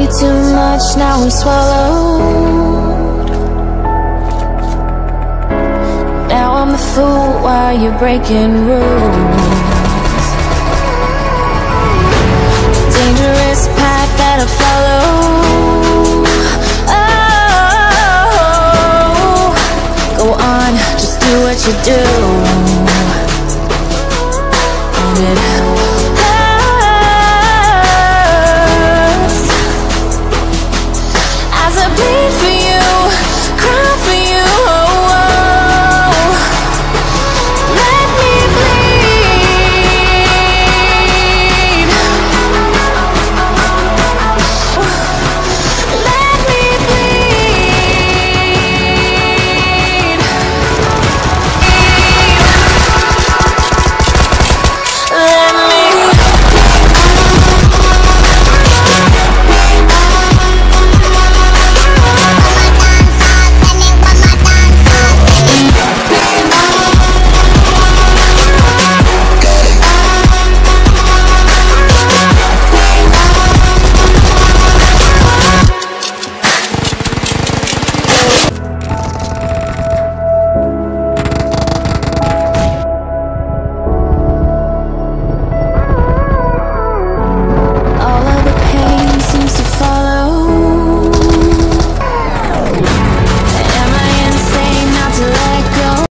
you too much, now I'm swallowed. Now I'm the fool while you're breaking rules. Dangerous path that I follow. Oh, go on, just do what you do.